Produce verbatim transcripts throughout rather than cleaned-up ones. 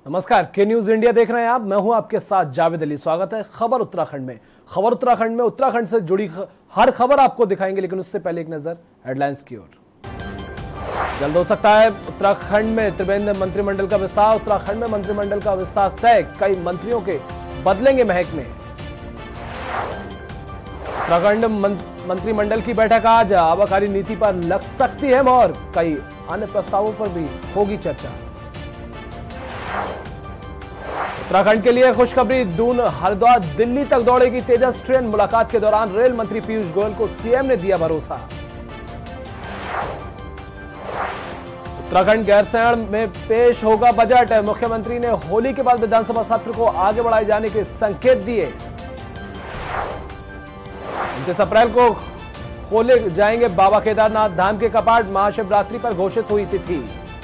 नमस्कार, के news India देख रहे हैं आप। मैं हूं आपके साथ जावेद अली। स्वागत है खबर उत्तराखंड में। खबर उत्तराखंड में उत्तराखंड से जुड़ी ख... हर खबर आपको दिखाएंगे, लेकिन उससे पहले एक नजर हेडलाइंस की ओर। जल्द हो सकता है उत्तराखंड में त्रिवेंद्र मंत्रिमंडल का विस्तार। उत्तराखंड में मंत्रिमंडल का विस्तार तय, कई मंत्रियों के बदलेंगे महकमे। उत्तराखंड मंत्रिमंडल की बैठक आज, आबकारी नीति पर लग सकती है मोहर। कई अन्य प्रस्तावों पर भी होगी चर्चा। उत्तराखंड के लिए खुशखबरी, दून हरिद्वार दिल्ली तक दौड़ेगी तेजस ट्रेन। मुलाकात के दौरान रेल मंत्री पीयूष गोयल को सीएम ने दिया भरोसा। उत्तराखंड गैरसैंण में पेश होगा बजट। मुख्यमंत्री ने होली के बाद विधानसभा सत्र को आगे बढ़ाए जाने के संकेत दिए। उनतीस अप्रैल को खोले जाएंगे बाबा केदारनाथ धाम के कपाट। महाशिवरात्रि पर घोषित हुई तिथि।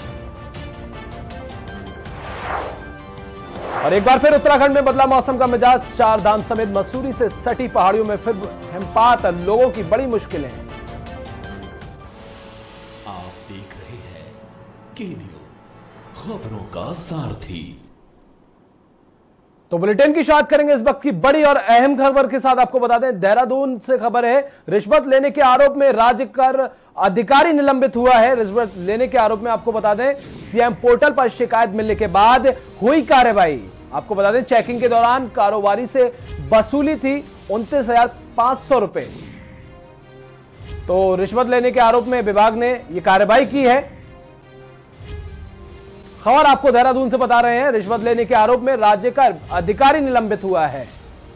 और एक बार फिर उत्तराखंड में बदला मौसम का मिजाज। चार धाम समेत मसूरी से सटी पहाड़ियों में फिर हिमपात, लोगों की बड़ी मुश्किलें। आप देख रहे हैं के न्यूज, खबरों का सारथी। तो बुलेटिन की शुरुआत करेंगे इस वक्त की बड़ी और अहम खबर के साथ। आपको बता दें, देहरादून से खबर है, रिश्वत लेने के आरोप में राज्य कर अधिकारी निलंबित हुआ है। रिश्वत लेने के आरोप में आपको बता दें, सीएम पोर्टल पर शिकायत मिलने के बाद हुई कार्रवाई। आपको बता दें, चेकिंग के दौरान कारोबारी से वसूली थी उनतीस हजार पांच सौ रुपए। तो रिश्वत लेने के आरोप में विभाग ने यह कार्रवाई की है। खबर आपको देहरादून से बता रहे हैं, रिश्वत लेने के आरोप में राज्य का अधिकारी निलंबित हुआ है।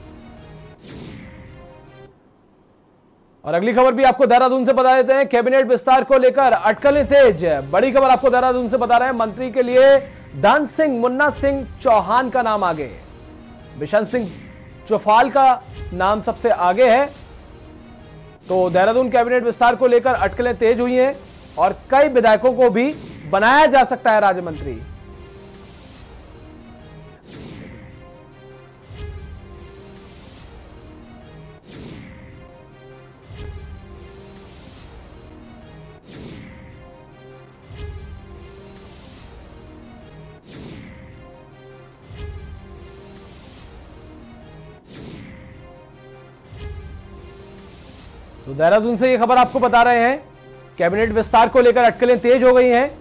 और अगली खबर भी आपको देहरादून से बता देते हैं, कैबिनेट विस्तार को लेकर अटकलें तेज। बड़ी खबर आपको देहरादून से बता रहे हैं, मंत्री के लिए धन सिंह मुन्ना सिंह चौहान का नाम आगे। बिशन सिंह चौफाल का नाम सबसे आगे है। तो देहरादून कैबिनेट विस्तार को लेकर अटकलें तेज हुई हैं और कई विधायकों को भी बनाया जा सकता है राज्य मंत्री। तो देहरादून से यह खबर आपको बता रहे हैं, कैबिनेट विस्तार को लेकर अटकलें तेज हो गई हैं।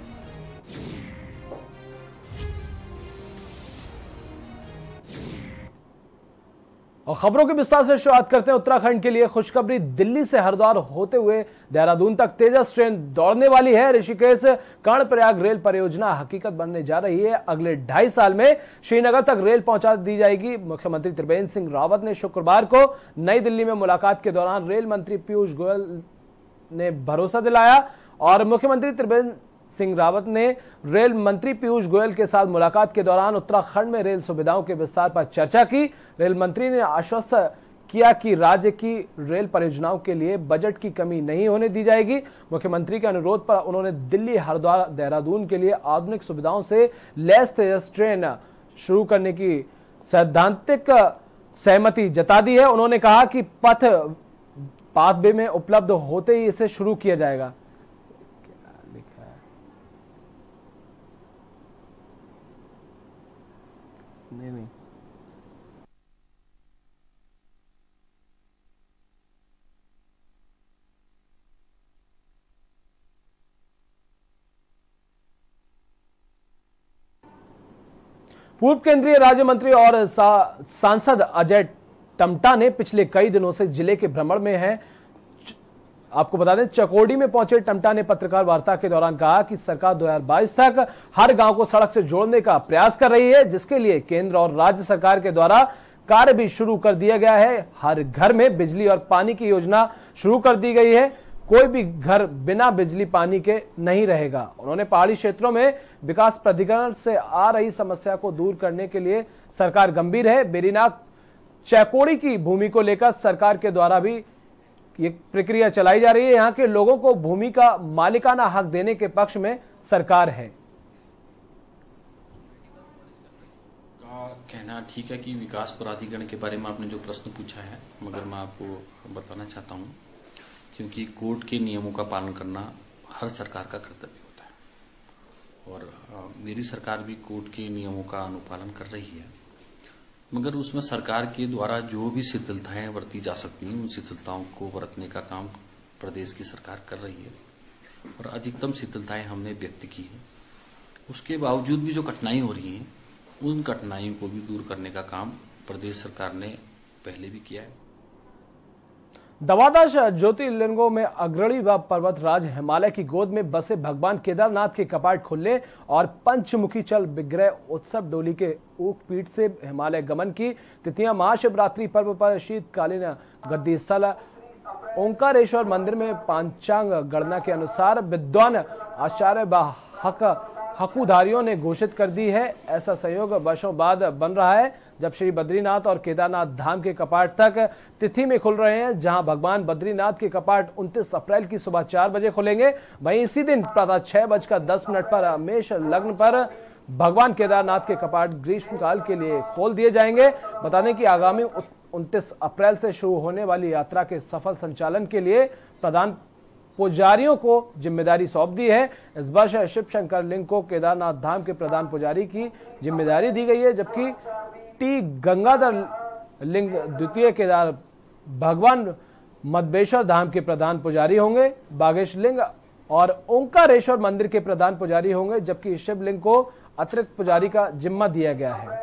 और खबरों के विस्तार से शुरुआत करते हैं। उत्तराखंड के लिए खुशखबरी, दिल्ली से हरिद्वार होते हुए देहरादून तक तेजस ट्रेन दौड़ने वाली है। ऋषिकेश कर्णप्रयाग रेल परियोजना हकीकत बनने जा रही है। अगले ढाई साल में श्रीनगर तक रेल पहुंचा दी जाएगी। मुख्यमंत्री त्रिवेंद्र सिंह रावत ने शुक्रवार को नई दिल्ली में मुलाकात के दौरान रेल मंत्री पीयूष गोयल ने भरोसा दिलाया। और मुख्यमंत्री त्रिवेंद्र सिंह रावत ने रेल मंत्री पीयूष गोयल के साथ मुलाकात के दौरान उत्तराखंड में रेल सुविधाओं के विस्तार पर चर्चा की। रेल मंत्री ने आश्वस्त किया कि राज्य की रेल परियोजनाओं के लिए बजट की कमी नहीं होने दी जाएगी। मुख्यमंत्री के अनुरोध पर उन्होंने दिल्ली हरिद्वार देहरादून के लिए आधुनिक सुविधाओं से लैस तेजस ट्रेन शुरू करने की सैद्धांतिक सहमति जता दी है। उन्होंने कहा कि पथ पाथवे में उपलब्ध होते ही इसे शुरू किया जाएगा। नहीं नहीं पूर्व केंद्रीय राज्य मंत्री और सा, सांसद अजय टमटा ने पिछले कई दिनों से जिले के भ्रमण में हैं। आपको बता दें, चकोड़ी में पहुंचे टमटा ने पत्रकार वार्ता के दौरान कहा कि सरकार दो हज़ार बाईस तक हर गांव को सड़क से जोड़ने का प्रयास कर रही है, जिसके लिए केंद्र और राज्य सरकार के द्वारा कार्य भी शुरू कर दिया गया है। हर घर में बिजली और पानी की योजना शुरू कर दी गई है। कोई भी घर बिना बिजली पानी के नहीं रहेगा। उन्होंने पहाड़ी क्षेत्रों में विकास प्राधिकरण से आ रही समस्या को दूर करने के लिए सरकार गंभीर है। बेरीनाग चकोड़ी की भूमि को लेकर सरकार के द्वारा भी ये प्रक्रिया चलाई जा रही है। यहां के लोगों को भूमि का मालिकाना हक देने के पक्ष में सरकार है। का कहना ठीक है कि विकास प्राधिकरण के बारे में आपने जो प्रश्न पूछा है, मगर मैं आपको बताना चाहता हूं, क्योंकि कोर्ट के नियमों का पालन करना हर सरकार का कर्तव्य होता है। और आ, मेरी सरकार भी कोर्ट के नियमों का अनुपालन कर रही है, मगर उसमें सरकार के द्वारा जो भी शिथिलताएं बरती जा सकती हैं उन शिथिलताओं को बरतने का काम प्रदेश की सरकार कर रही है और अधिकतम शिथिलताएं हमने व्यक्त की हैं। उसके बावजूद भी जो कठिनाई हो रही हैं उन कठिनाइयों को भी दूर करने का काम प्रदेश सरकार ने पहले भी किया है। द्वादश ज्योतिर्लिंगों में अग्रणी व पर्वतराज हिमालय की गोद में बसे भगवान केदारनाथ के कपाट खुलने और पंचमुखी चल विग्रह उत्सव डोली के ऊख पीठ से हिमालय गमन की तिथियां महाशिवरात्रि पर्व पर शीतकालीन गद्दी स्थल ओंकारेश्वर मंदिर में पांचांग गणना के अनुसार विद्वान आचार्य व हक हकुधारियों ने घोषित कर दी है। ऐसा संयोग वर्षों बाद बन रहा है जब श्री बद्रीनाथ और केदारनाथ धाम के कपाट तक तिथि में खुल रहे हैं। जहां भगवान बद्रीनाथ के कपाट उनतीस अप्रैल की सुबह चार बजे खुलेंगे, वहीं इसी दिन प्रातः छह बजकर दस मिनट पर मेष लग्न पर भगवान केदारनाथ के कपाट ग्रीष्मकाल के लिए खोल दिए जाएंगे। बता दें कि आगामी उनतीस अप्रैल से शुरू होने वाली यात्रा के सफल संचालन के लिए प्रधान पुजारियों को जिम्मेदारी सौंप दी है। इस वर्ष शिव शंकर लिंग को केदारनाथ धाम के प्रधान पुजारी की जिम्मेदारी दी गई है, जबकि टी गंगाधर लिंग द्वितीय केदार भगवान मधबेश्वर धाम के प्रधान पुजारी होंगे। बागेश लिंग और ओंकारेश्वर मंदिर के प्रधान पुजारी होंगे, जबकि शिवलिंग को अतिरिक्त पुजारी का जिम्मा दिया गया है।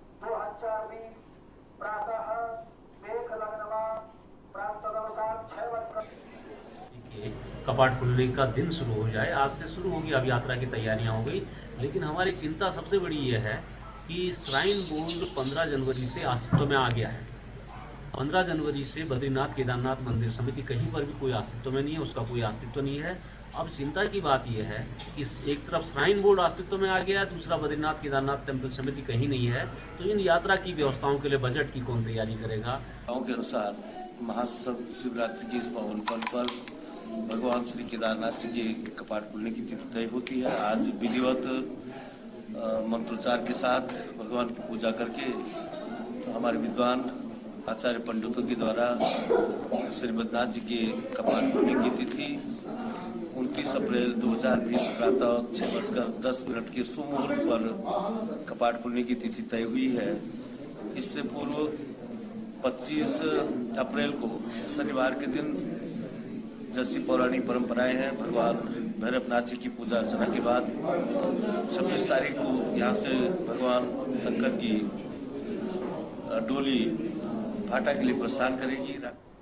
कपाट खुलने का दिन शुरू हो जाए, आज से शुरू होगी, अब यात्रा की तैयारियां हो गई। लेकिन हमारी चिंता सबसे बड़ी यह है कि श्राइन बोर्ड पंद्रह जनवरी से अस्तित्व में आ गया है। पंद्रह जनवरी से बद्रीनाथ केदारनाथ मंदिर समिति कहीं पर भी कोई अस्तित्व में नहीं है, उसका कोई अस्तित्व नहीं है। अब चिंता की बात यह है कि एक तरफ श्राइन बोर्ड अस्तित्व में आ गया है, दूसरा बद्रीनाथ केदारनाथ टेम्पल समिति कहीं नहीं है, तो इन यात्रा की व्यवस्थाओं के लिए बजट की कौन तैयारी करेगा। के अनुसार महाशिवरात्रि के इस पावन पर्व पर भगवान श्री केदारनाथ जी के कपाट खुलने की तिथि तय होती है। आज विधिवत मंत्रोच्चार के साथ भगवान की पूजा करके हमारे विद्वान आचार्य पंडितों के द्वारा श्री बद्रीनाथ जी के कपाट खुलने की तिथि उनतीस अप्रैल दो हजार बीस प्रातः छह बजकर दस मिनट के सुमुहूर्त पर कपाट खुलने की तिथि तय हुई है। इससे पूर्व पच्चीस अप्रैल को शनिवार के दिन जैसी पौराणिक परंपराएं हैं, भगवान भैरवनाथ जी की पूजा अर्चना के बाद छब्बीस तारीख को यहाँ से भगवान शंकर की डोली भाटा के लिए प्रस्थान करेगी।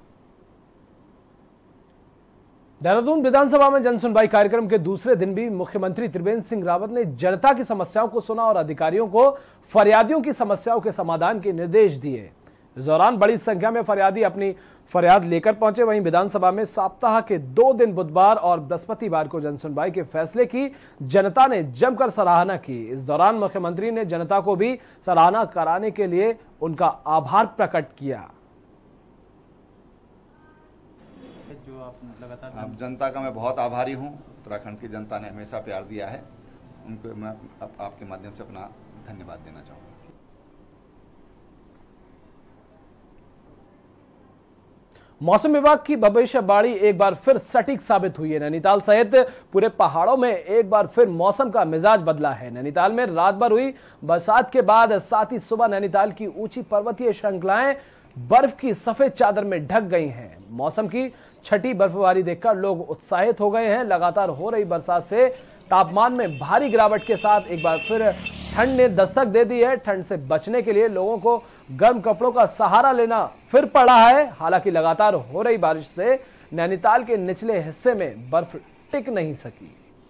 देहरादून विधानसभा में जन सुनवाई कार्यक्रम के दूसरे दिन भी मुख्यमंत्री त्रिवेंद्र सिंह रावत ने जनता की समस्याओं को सुना और अधिकारियों को फरियादियों की समस्याओं के समाधान के निर्देश दिए। इस दौरान बड़ी संख्या में फरियादी अपनी फरियाद लेकर पहुंचे। वहीं विधानसभा में सप्ताह के दो दिन बुधवार और बृहस्पतिवार को जनसुनवाई के फैसले की जनता ने जमकर सराहना की। इस दौरान मुख्यमंत्री ने जनता को भी सराहना कराने के लिए उनका आभार प्रकट किया। जो आप लगातार जनता का मैं बहुत आभारी हूं। उत्तराखंड की जनता ने हमेशा प्यार दिया है, उनको मैं आप, आपके माध्यम से अपना धन्यवाद देना चाहूंगा। मौसम विभाग की भविष्यवाणी एक बार फिर सटीक साबित हुई है। नैनीताल सहित पूरे पहाड़ों में एक बार फिर मौसम का मिजाज बदला है। नैनीताल में रात भर हुई बरसात के बाद साथ ही सुबह नैनीताल की ऊंची पर्वतीय श्रृंखलाएं बर्फ की सफेद चादर में ढक गई हैं। मौसम की छठी बर्फबारी देखकर लोग उत्साहित हो गए हैं। लगातार हो रही बरसात से तापमान में भारी गिरावट के साथ एक बार फिर ठंड ने दस्तक दे दी है। ठंड से बचने के लिए लोगों को गर्म कपड़ों का सहारा लेना फिर पड़ा है। हालांकि लगातार हो रही बारिश से नैनीताल के निचले हिस्से में बर्फ टिक नहीं सकी।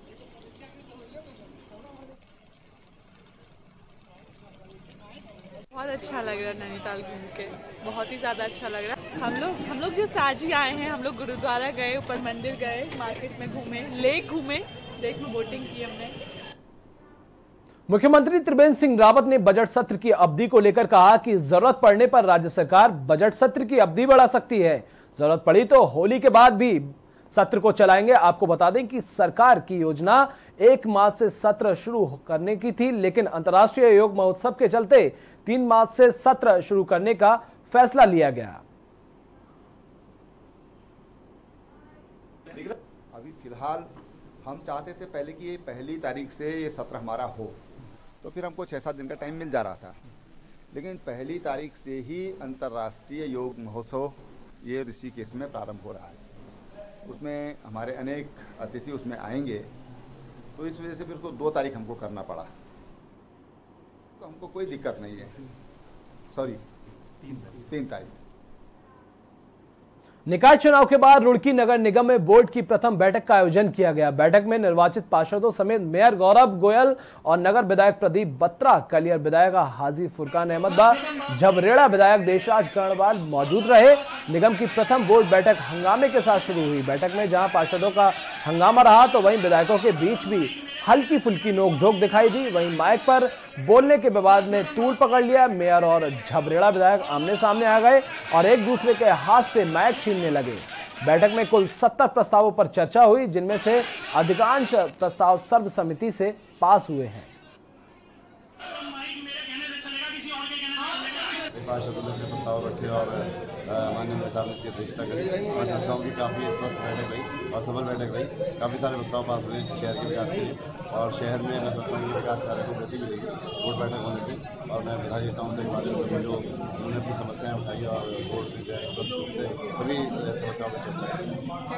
बहुत अच्छा लग रहा है नैनीताल घूम के, बहुत ही ज्यादा अच्छा लग रहा है। हम लोग हम लोग जस्ट आज ही आए हैं। हम लोग गुरुद्वारा गए, ऊपर मंदिर गए, मार्केट में घूमे, लेक घूमे, लेक में बोटिंग की हमने। मुख्यमंत्री त्रिवेंद्र सिंह रावत ने बजट सत्र की अवधि को लेकर कहा कि जरूरत पड़ने पर राज्य सरकार बजट सत्र की अवधि बढ़ा सकती है। जरूरत पड़ी तो होली के बाद भी सत्र को चलाएंगे। आपको बता दें कि सरकार की योजना एक मार्च से सत्र शुरू करने की थी, लेकिन अंतर्राष्ट्रीय योग महोत्सव के चलते तीन मार्च से सत्र शुरू करने का फैसला लिया गया। अभी फिलहाल हम चाहते थे पहले कि ये पहली तारीख से ये सत्र हमारा हो, तो फिर हमको छः सात दिन का टाइम मिल जा रहा था, लेकिन पहली तारीख से ही अंतर्राष्ट्रीय योग महोत्सव ये ऋषिकेश में प्रारंभ हो रहा है। उसमें हमारे अनेक अतिथि उसमें आएंगे, तो इस वजह से फिर उसको दो तारीख हमको करना पड़ा। तो हमको कोई दिक्कत नहीं है, सॉरी तीन तीन तारीख। निकाय चुनाव के बाद रुड़की नगर निगम में बोर्ड की प्रथम बैठक का आयोजन किया गया। बैठक में निर्वाचित पार्षदों समेत मेयर गौरव गोयल और नगर विधायक प्रदीप बत्रा, कलियर विधायक हाजी फुरकान अहमद, झबरेड़ा विधायक देशराज कर्णवाल मौजूद रहे। निगम की प्रथम बोर्ड बैठक हंगामे के साथ शुरू हुई। बैठक में जहां पार्षदों का हंगामा रहा, तो वहीं विधायकों के बीच भी हल्की फुल्की नोकझोंक दिखाई दी। वहीं माइक पर बोलने के विवाद में तूल पकड़ लिया। मेयर और झबरेड़ा विधायक आमने सामने आ गए और एक दूसरे के हाथ से माइक छीनने लगे। बैठक में कुल सत्तर प्रस्तावों पर चर्चा हुई, जिनमें से अधिकांश प्रस्ताव सर्वसम्मति से पास हुए हैं। पार्षदों ने अपने प्रस्ताव रखे और माननीय मेयर साहब ने इसकी अध्यक्षता करी। मैं चाहता हूँ कि काफ़ी स्वस्थ बैठक रही और सफल बैठक रही। काफ़ी सारे प्रस्ताव पास हुए शहर के विकास के लिए, और शहर में मैं समझता हूँ कि विकास कार्य को गति मिलेगी बोर्ड बैठक होने से। और मैं बधाई देता हूँ सभी पार्षदों को जो उन्होंने अपनी समस्याएं उठाई और बोर्ड में जो है से सभी समस्याओं पर चर्चा की।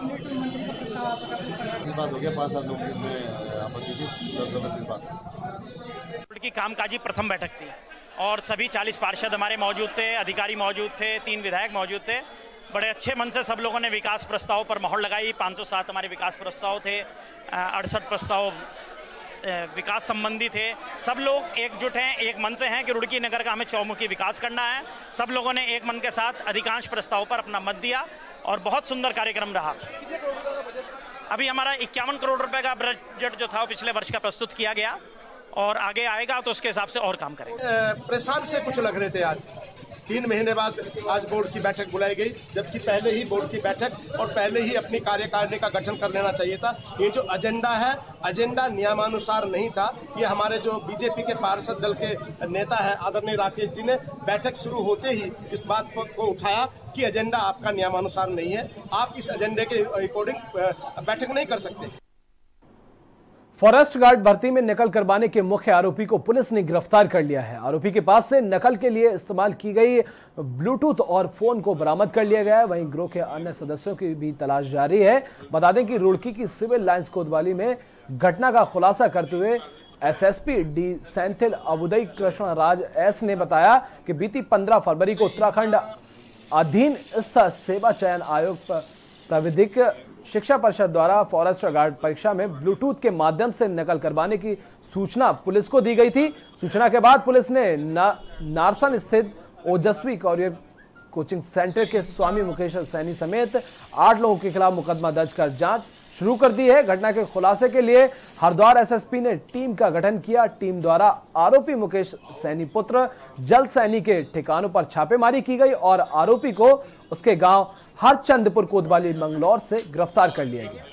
इस बात हो गया, पाँच सात लोगों की इसमें आपत्ति थी, दस जबरदस्ती बात बोर्ड की कामकाजी प्रथम बैठक थी और सभी चालीस पार्षद हमारे मौजूद थे, अधिकारी मौजूद थे, तीन विधायक मौजूद थे। बड़े अच्छे मन से सब लोगों ने विकास प्रस्ताव पर मोहर लगाई। पाँच सौ सात हमारे विकास प्रस्ताव थे, अड़सठ प्रस्ताव विकास संबंधी थे। सब लोग एकजुट हैं, एक मन से हैं कि रुड़की नगर का हमें चौमुखी विकास करना है। सब लोगों ने एक मन के साथ अधिकांश प्रस्ताव पर अपना मत दिया और बहुत सुंदर कार्यक्रम रहा। अभी हमारा इक्यावन करोड़ रुपए का बजट जो था वो पिछले वर्ष का प्रस्तुत किया गया और आगे आएगा तो उसके हिसाब से और काम करेंगे। प्रसाद से कुछ लग रहे थे। आज तीन महीने बाद आज बोर्ड की बैठक बुलाई गई, जबकि पहले ही बोर्ड की बैठक और पहले ही अपनी कार्यकारिणी का गठन कर लेना चाहिए था। ये जो एजेंडा है, एजेंडा नियमानुसार नहीं था। ये हमारे जो बीजेपी के पार्षद दल के नेता है आदरणीय राकेश जी ने बैठक शुरू होते ही इस बात को उठाया कि एजेंडा आपका नियमानुसार नहीं है, आप इस एजेंडे के अकॉर्डिंग बैठक नहीं कर सकते। फॉरेस्ट गार्ड भर्ती में नकल करवाने के मुख्य आरोपी को पुलिस ने गिरफ्तार कर लिया है। आरोपी के पास से नकल के लिए इस्तेमाल की गई ब्लूटूथ और फोन को बरामद कर लिया गया है। वहीं गिरोह के अन्य सदस्यों की भी तलाश जारी है। बता दें कि रुड़की की सिविल लाइंस कोतवाली में घटना का खुलासा करते हुए SSP D Senthil Abudai Krishna Raj S ने बताया कि बीती पंद्रह फरवरी को उत्तराखंड अधीनस्थ सेवा चयन आयोग प्राविधिक शिक्षा परिषद द्वारा फॉरेस्ट गार्ड परीक्षा में ब्लूटूथ के माध्यम से नकल करवाने की सूचना पुलिस को दी गई थी। सूचना के बाद पुलिस ने ना, नारसन स्थित ओजस्वी कॉरियर कोचिंग सेंटर के स्वामी मुकेश सैनी समेत आठ लोगों के खिलाफ मुकदमा दर्ज कर जांच शुरू कर दी है। घटना के खुलासे के लिए हरिद्वार एसएसपी ने टीम का गठन किया। टीम द्वारा आरोपी मुकेश सैनी पुत्र जल सैनी के ठिकानों पर छापेमारी की गई और आरोपी को उसके गांव हरचंदपुर कोतवाली मंगलौर से गिरफ्तार कर लिया गया।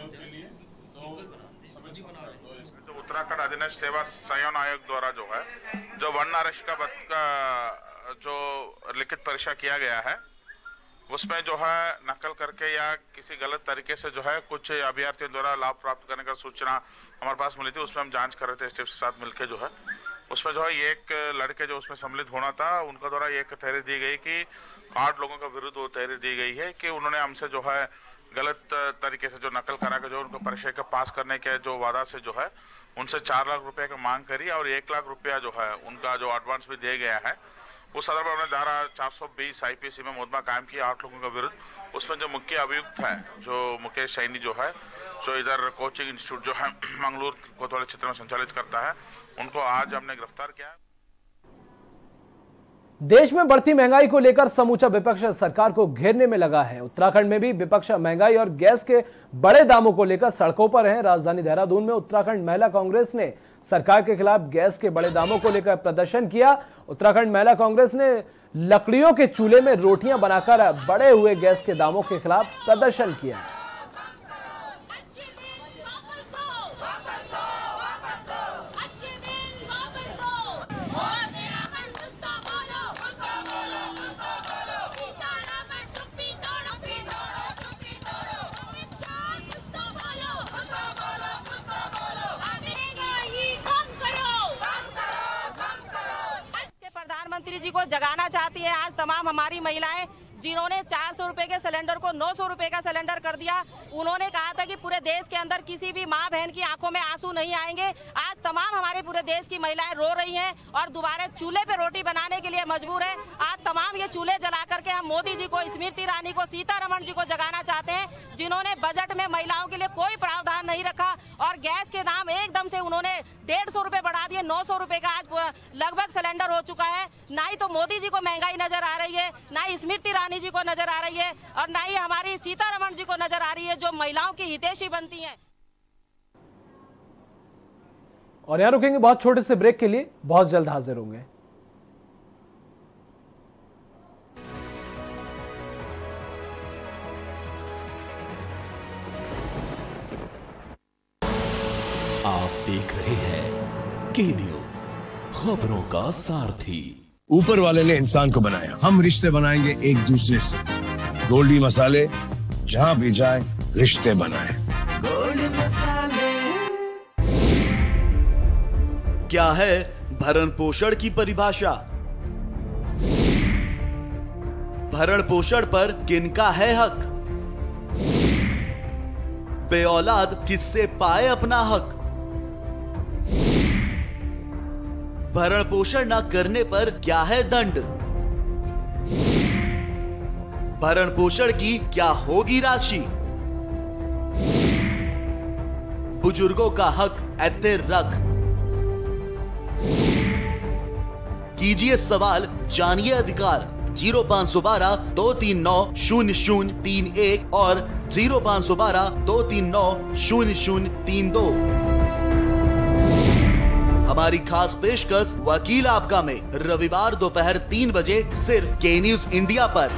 उत्तराखंड अधीनस्थ सेवा चयन आयोग द्वारा जो है जो वन आरक्षक का, का जो लिखित परीक्षा किया गया है उसमें जो है नकल करके या किसी गलत तरीके से जो है कुछ अभ्यर्थियों द्वारा लाभ प्राप्त करने का सूचना हमारे पास मिली थी। उसमें हम जांच कर रहे थे स्टाफ के साथ मिलकर जो है उसमें जो है एक लड़के जो उसमें सम्मिलित होना था उनका द्वारा एक तहरीर दी गई कि आठ लोगों के विरुद्ध वो तहरीर दी गई है कि उन्होंने हमसे जो है गलत तरीके से जो नकल करा के जो उनको परीक्षा का पास करने के जो वादा से जो है उनसे चार लाख रुपए की मांग करी और एक लाख रुपया जो है उनका जो एडवांस भी दिया गया है। उस संदर्भ में धारा चार सौ बीस आईपीसी में मुकदमा कायम किया आठ लोगों के विरुद्ध। उसमें जो मुख्य अभियुक्त है जो मुकेश सैनी जो है जो इधर कोचिंग इंस्टीट्यूट जो है मंगलूर कोतवाली क्षेत्र में संचालित करता है उनको आज हमने गिरफ्तार किया है। देश में बढ़ती महंगाई को लेकर समूचा विपक्ष सरकार को घेरने में लगा है। उत्तराखंड में भी विपक्ष महंगाई और गैस के बड़े दामों को लेकर सड़कों पर है। राजधानी देहरादून में उत्तराखंड महिला कांग्रेस ने सरकार के खिलाफ गैस के बड़े दामों को लेकर प्रदर्शन किया। उत्तराखंड महिला कांग्रेस ने लकड़ियों के चूल्हे में रोटियां बनाकर बढ़े हुए गैस के दामों के खिलाफ प्रदर्शन किया। को जगाना चाहती हैं। आज तमाम हमारी महिलाएं जिन्होंने चार सौ रुपए के सिलेंडर को नौ सौ रुपए का सिलेंडर कर दिया, उन्होंने कहा था कि पूरे देश के अंदर किसी भी माँ बहन की आंखों में आंसू नहीं आएंगे। आज तमाम हमारे पूरे देश की महिलाएं रो रही हैं और दोबारा चूल्हे पे रोटी बनाने के लिए मजबूर है। आज तमाम ये चूल्हे जला करके हम मोदी जी को, स्मृति ईरानी को, सीतारमण जी को जगाना चाहते हैं, जिन्होंने बजट में महिलाओं के लिए कोई प्रावधान नहीं रखा और गैस के दाम एकदम से उन्होंने डेढ़ सौ रुपए बढ़ा दिए। नौ सौ रुपए का आज लगभग सिलेंडर हो चुका है। ना ही तो मोदी जी को महंगाई नजर आ रही है, ना ही स्मृति ईरानी जी को नजर आ रही है और ना ही हमारी सीतारमण जी को नजर आ रही है, जो महिलाओं की हितैषी बनती हैं। और यहां रुकेंगे बहुत छोटे से ब्रेक के लिए, बहुत जल्द हाजिर होंगे। आप देख रहे हैं के न्यूज, खबरों का सारथी। ऊपर वाले ने इंसान को बनाया, हम रिश्ते बनाएंगे एक दूसरे से। गोल्डी मसाले, जहां भी जाए रिश्ते बनाए। गोल्डी मसाले। क्या है भरण पोषण की परिभाषा? भरण पोषण पर किनका है हक? बेऔलाद किससे पाए अपना हक? भरण पोषण न करने पर क्या है दंड? भरण पोषण की क्या होगी राशि? बुजुर्गों का हक ऐते रख। कीजिए सवाल, जानिए अधिकार। जीरो पांच सौ बारह दो तीन नौ शून्य शून्य तीन एक और जीरो पांच सौ बारह दो तीन नौ शून्य शून्य तीन दो। हमारी खास पेशकश वकील आपका में रविवार दोपहर तीन बजे सिर्फ के न्यूज इंडिया पर।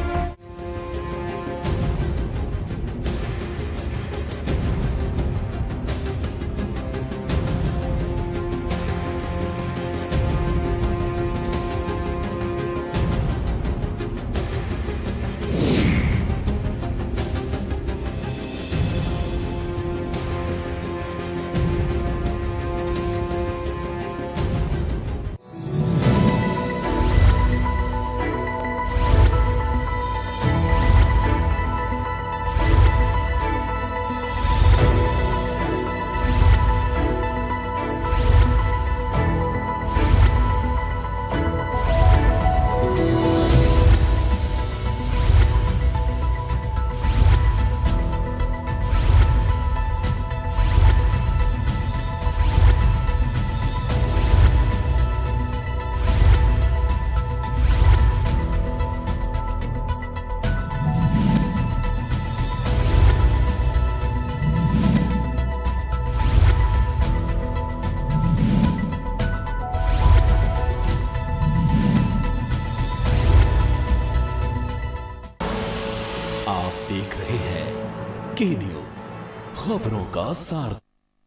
के न्यूज, खबरों का सार।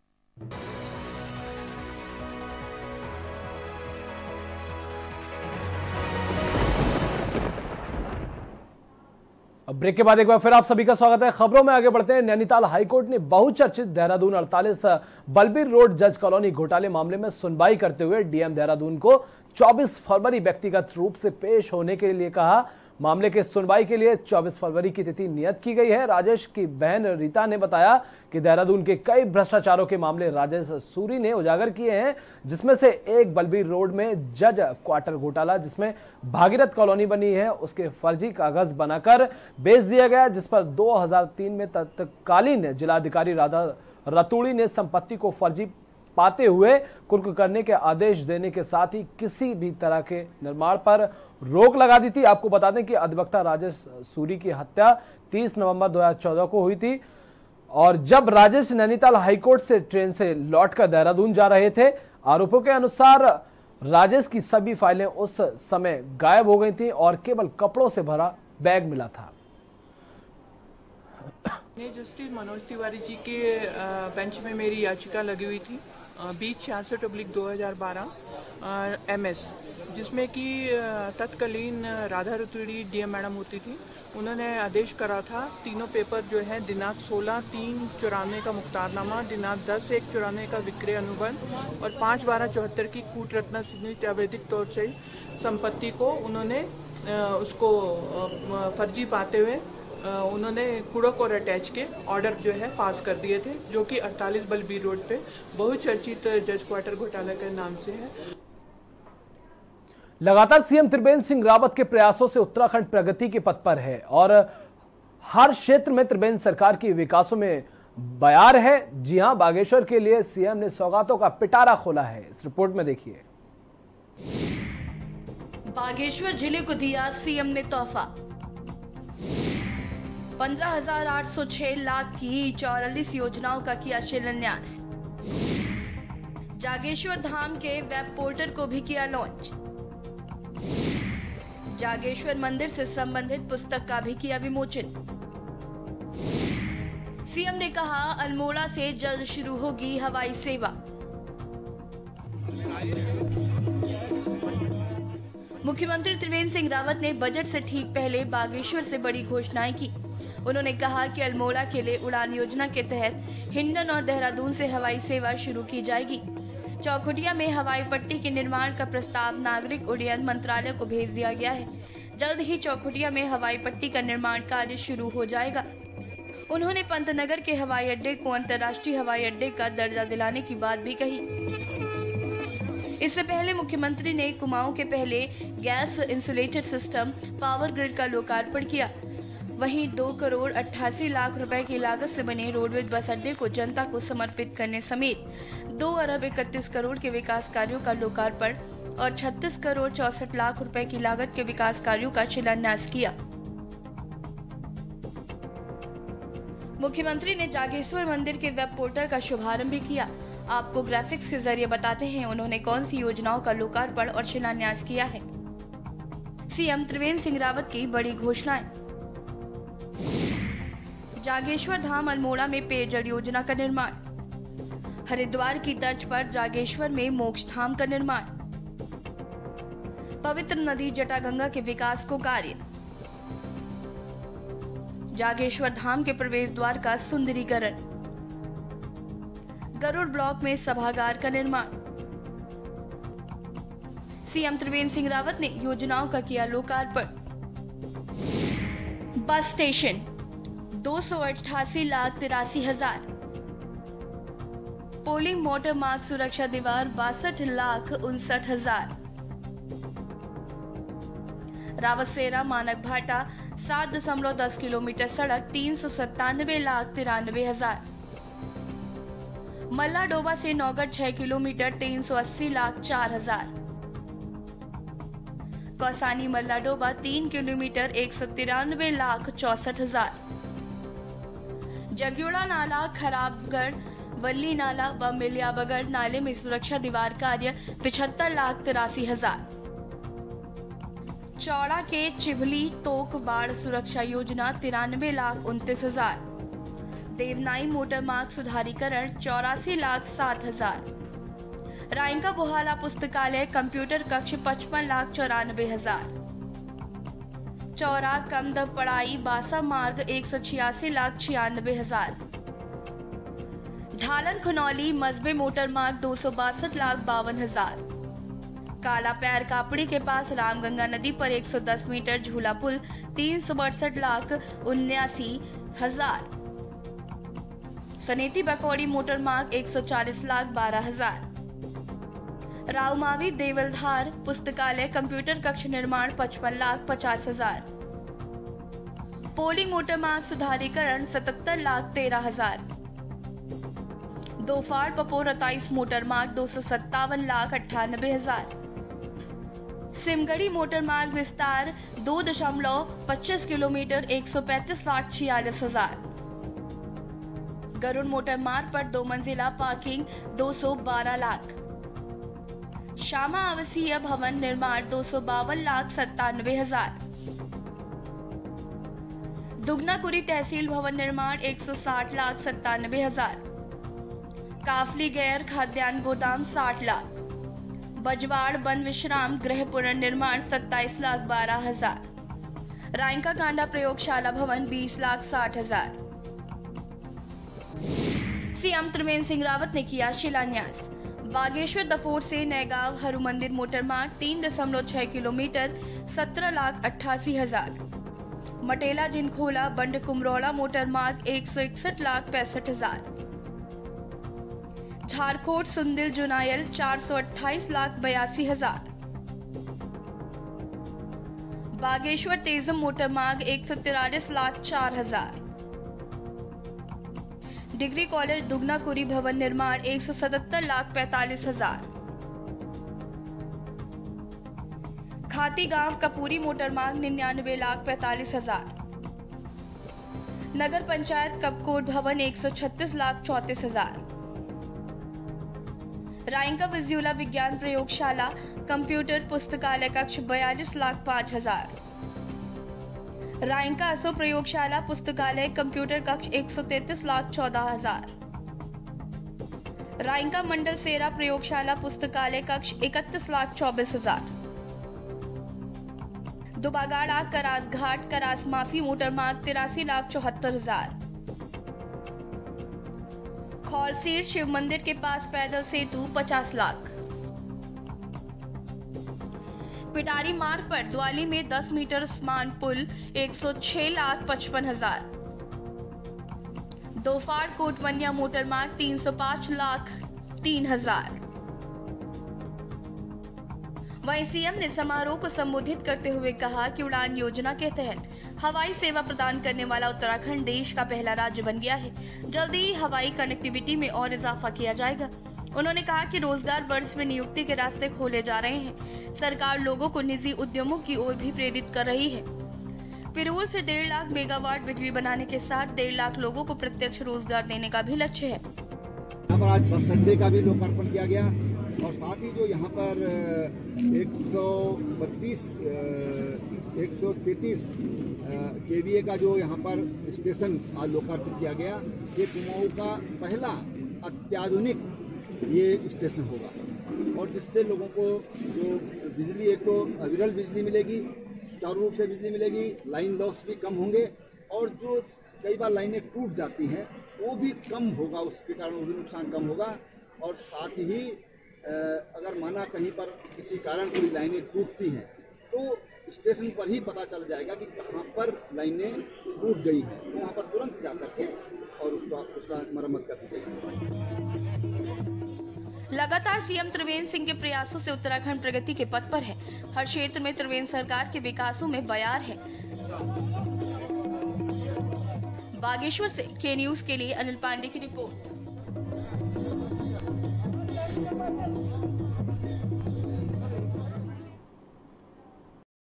अब ब्रेक के बाद एक बार फिर आप सभी का स्वागत है। खबरों में आगे बढ़ते हैं। नैनीताल हाईकोर्ट ने बहुचर्चित देहरादून अड़तालीस बलबीर रोड जज कॉलोनी घोटाले मामले में सुनवाई करते हुए डीएम देहरादून को चौबीस फरवरी व्यक्तिगत रूप से पेश होने के लिए कहा। मामले के सुनवाई के लिए चौबीस फरवरी की तिथि नियत की गई है। राजेश की बहन रीता ने बताया कि देहरादून के कई भ्रष्टाचारों के मामले राजेश सूरी ने उजागर किए हैं, जिसमें से एक बलबीर रोड में जज क्वार्टर घोटाला, जिसमें भागीरथ कॉलोनी बनी है, उसके फर्जी कागज बनाकर बेच दिया गया, जिस पर दो हज़ार तीन में तत्कालीन जिलाधिकारी राधा रतूड़ी ने संपत्ति को फर्जी पाते हुए कुर्क करने के आदेश देने के साथ ही किसी भी तरह के निर्माण पर रोक लगा दी थी। आपको बता दें कि अधिवक्ता राजेश सूरी की हत्या तीस नवंबर दो हज़ार चौदह को हुई थी और जब राजेश नैनीताल हाईकोर्ट से ट्रेन से लौटकर देहरादून जा रहे थे। आरोपों के अनुसार राजेश की सभी फाइलें उस समय गायब हो गई थी और केवल कपड़ों से भरा बैग मिला था। जस्टिस मनोज तिवारी जी के बेंच में मेरी याचिका लगी हुई थी बीस छियासठ अब्लिक दो हजार बारह एम एस, जिसमें कि तत्कालीन राधा रतूड़ी डीएम मैडम होती थी। उन्होंने आदेश करा था तीनों पेपर जो है दिनांक सोलह तीन चौरानवे का मुख्तारनामा, दिनांक दस एक चौरानवे का विक्रय अनुबंध और पाँच बारह चौहत्तर की कूटरत्न सहित अवैधिक तौर से संपत्ति को उन्होंने उसको फर्जी पाते हुए उन्होंने कुड़क और अटैच के ऑर्डर जो है पास कर दिए थे, जो कि अड़तालीस बलबीर रोड पे बहुचर्चित जज क्वार्टर घोटाला के नाम से है। लगातार सीएम त्रिवेंद्र सिंह रावत के प्रयासों से उत्तराखंड प्रगति के पथ पर है और हर क्षेत्र में त्रिवेंद्र सरकार की विकासों में बयार है। जी हां, बागेश्वर के लिए सीएम ने सौगातों का पिटारा खोला है। इस रिपोर्ट में देखिए। बागेश्वर जिले को दिया सीएम ने तोहफा। पंद्रह हजार आठ सौ छह लाख की चौवालीस योजनाओं का किया शिलान्यास। जागेश्वर धाम के वेब पोर्टल को भी किया लॉन्च। जागेश्वर मंदिर से संबंधित पुस्तक का भी किया विमोचन। सीएम ने कहा, अल्मोड़ा से जल्द शुरू होगी हवाई सेवा। मुख्यमंत्री त्रिवेंद्र सिंह रावत ने बजट से ठीक पहले बागेश्वर से बड़ी घोषणाएं की। उन्होंने कहा कि अल्मोड़ा के लिए उड़ान योजना के तहत हिंडन और देहरादून से हवाई सेवा शुरू की जाएगी। चौखुटिया में हवाई पट्टी के निर्माण का प्रस्ताव नागरिक उड्डयन मंत्रालय को भेज दिया गया है। जल्द ही चौखुटिया में हवाई पट्टी का निर्माण कार्य शुरू हो जाएगा। उन्होंने पंतनगर के हवाई अड्डे को अंतर्राष्ट्रीय हवाई अड्डे का दर्जा दिलाने की बात भी कही। इससे पहले मुख्यमंत्री ने कुमाऊं के पहले gas insulated system power grid का लोकार्पण किया। वहीं दो करोड़ अट्ठासी लाख रुपए की लागत से बने रोडवेज बस अड्डे को जनता को समर्पित करने समेत दो अरब इकतीस करोड़ के विकास कार्यों का लोकार्पण और छत्तीस करोड़ चौसठ लाख रुपए की लागत के विकास कार्यों का शिलान्यास किया। मुख्यमंत्री ने जागेश्वर मंदिर के वेब पोर्टल का शुभारंभ भी किया। आपको ग्राफिक्स के जरिए बताते हैं उन्होंने कौन सी योजनाओं का लोकार्पण और शिलान्यास किया है। सीएम त्रिवेंद्र सिंह रावत की बड़ी घोषणाएं। जागेश्वर धाम अल्मोड़ा में पेयजल योजना का निर्माण। हरिद्वार की तर्ज पर जागेश्वर में मोक्ष धाम का निर्माण। पवित्र नदी जटागंगा के विकास को कार्य। जागेश्वर धाम के प्रवेश द्वार का सुंदरीकरण। गरुड़ ब्लॉक में सभागार का निर्माण। सीएम त्रिवेंद्र सिंह रावत ने योजनाओं का किया लोकार्पण। बस स्टेशन दो सौ अट्ठासी लाख तिरासी हजार। पोलिंग मोटर मार्ग सुरक्षा दीवार बासठ लाख उनसठ हजार। रावतसेरा मानक भाटा सात दशमलव दस किलोमीटर सड़क तीन सौ सत्तानवे लाख तिरानवे हजार। मल्ला डोबा से नौगढ़ छह किलोमीटर तीन सौ अस्सी लाख चार हजार। कौसानी मल्ला डोबा तीन किलोमीटर एक सौ तिरानवे लाख चौसठ हजार। जगयोड़ा नाला खराबगढ़ वल्ली नाला व मिलियाबगढ़ नाले में सुरक्षा दीवार कार्य पिछहत्तर लाख तिरासी हजार। चौड़ा के चिभली तोक बाढ़ सुरक्षा योजना तिरानवे लाख उनतीस हजार। देवनाई मोटर मार्ग सुधारीकरण चौरासी लाख सात हजार। रायंका बोहाला पुस्तकालय कंप्यूटर कक्ष पचपन लाख चौरानवे हजार। चौरा कमदब पड़ाई बासा मार्ग एक सौ छियासी लाख छियानवे हजार। ढालन खनौली मजबे मोटर मार्ग दो सौ बासठ लाख बावन हजार। काला पैर कापड़ी के पास रामगंगा नदी पर एक सौ दस मीटर झूला पुल तीन सौ अड़सठ लाख उन्यासी हजार। सनेती बकौड़ी मोटर मार्ग एक सौ चालीस लाख बारह हजार। रावमावी देवलधार पुस्तकालय कंप्यूटर कक्ष निर्माण पचपन लाख पचास हजार। पोलिंग मोटर मार्ग सुधारीकरण सतहत्तर लाख तेरह हजार। दोफाड़ पपोर अताईस मोटर मार्ग दो सौ सत्तावन लाख अट्ठानबे हजार। सिमगड़ी मोटर मार्ग विस्तार दो दशमलव पच्चीस किलोमीटर एक सौ पैंतीस लाख छियालीस हजार। गरुड़ मोटर मार्ग पर दो मंजिला पार्किंग दो सौ बारह लाख। श्यामा आवासीय भवन निर्माण दो सौ बावन लाख सत्तानवे हजार। दुगनाकुरी तहसील भवन निर्माण एक सौ साठ लाख सत्तानवे हजार। काफली गैर खाद्यान्न गोदाम साठ लाख। बजवाड़ वन विश्राम गृह पुनर्निर्माण सत्ताईस लाख बारह हजार। रायंका कांडा प्रयोगशाला भवन बीस लाख साठ हजार। सीएम त्रिवेंद्र सिंह रावत ने किया शिलान्यास। बागेश्वर दफोर से नएगांव हरु मंदिर मोटर मार्ग तीन दशमलव छह किलोमीटर सत्रह लाख अट्ठासी हजार। मटेला जिनखोला बंड कुमरौला मोटर मार्ग एक सौ इकसठ लाख पैंसठ हजार। झारकोट सुंदिल जुनायल चार सौ अट्ठाईस लाख बयासी हजार। बागेश्वर तेजम मोटर मार्ग एक सौ तिरालीस लाख चार हजार। डिग्री कॉलेज दुगनाकुरी भवन निर्माण एक सौ सतहत्तर लाख पैंतालीस हजार। खाती गांव कपूरी मोटर मार्ग निन्यानवे लाख पैंतालीस हजार। नगर पंचायत कपकोट भवन एक सौ छत्तीस लाख चौतीस हजार। रायंका विज्युला विज्ञान प्रयोगशाला कंप्यूटर पुस्तकालय कक्ष बयालीस लाख पाँच हजार। रायंका असो प्रयोगशाला पुस्तकालय कंप्यूटर कक्ष एक सौ तैतीस लाख चौदह हजार। रायंका मंडल सेरा प्रयोगशाला पुस्तकालय कक्ष इकतीस लाख चौबीस हजार। दुबागाड़ा करास घाट करास माफी मोटर मार्ग तिरासी लाख चौहत्तर हजार। खौरसीर शिव मंदिर के पास पैदल सेतु पचास लाख। पिटारी मार्ग पर द्वाली में दस मीटर स्मान पुल एक सौ छह लाख पचपन हजार। दोफाड़ कोटवनिया मोटर मार्ग तीन सौ पाँच लाख तीन हजार। वहीं सीएम ने समारोह को संबोधित करते हुए कहा कि उड़ान योजना के तहत हवाई सेवा प्रदान करने वाला उत्तराखंड देश का पहला राज्य बन गया है। जल्दी ही हवाई कनेक्टिविटी में और इजाफा किया जाएगा। उन्होंने कहा कि रोजगार वर्ष में नियुक्ति के रास्ते खोले जा रहे हैं। सरकार लोगों को निजी उद्यमों की ओर भी प्रेरित कर रही है। पिरूल से डेढ़ लाख मेगावाट बिजली बनाने के साथ डेढ़ लाख लोगों को प्रत्यक्ष रोजगार देने का भी लक्ष्य है। यहाँ पर आज बस अड्डे का भी लोकार्पण किया गया और साथ ही जो यहाँ पर एक सौ बत्तीस एक सौ तैतीस केवीए का जो यहाँ पर स्टेशन आज लोकार्पण किया गया, ये कुमाऊं का पहला अत्याधुनिक ये स्टेशन होगा और जिससे लोगों को जो बिजली, एक तो अविरल बिजली मिलेगी, सुचारू रूप से बिजली मिलेगी, लाइन लॉस भी कम होंगे और जो कई बार लाइनें टूट जाती हैं वो भी कम होगा, उसके कारण वो भी नुकसान कम होगा। और साथ ही अगर माना कहीं पर किसी कारण कोई लाइनें टूटती हैं तो स्टेशन पर ही पता चल जाएगा कि कहाँ पर लाइनें टूट गई हैं, तो वहाँ पर तुरंत जा करके और उसका उसका मरम्मत कर दी जाएगी। लगातार सीएम त्रिवेंद्र सिंह के प्रयासों से उत्तराखंड प्रगति के पथ पर है। हर क्षेत्र में त्रिवेंद्र सरकार के विकासों में बयार है। बागेश्वर से के न्यूज के लिए अनिल पांडे की रिपोर्ट।